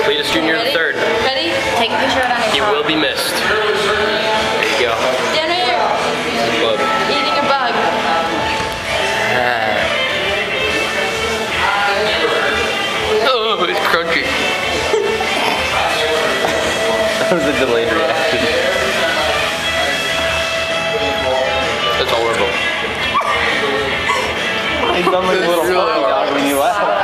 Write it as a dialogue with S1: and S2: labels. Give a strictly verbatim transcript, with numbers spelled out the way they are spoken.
S1: Cletus Junior the third.
S2: Ready? Take a picture of it on your
S1: He
S2: phone.
S1: will be missed. There you go.
S2: Dinner!
S1: Bug.
S2: Eating a bug.
S1: Oh, it's crunchy.
S3: That was a delayed reaction.
S1: That's horrible.
S3: I sound like a little puppy dog when you laugh.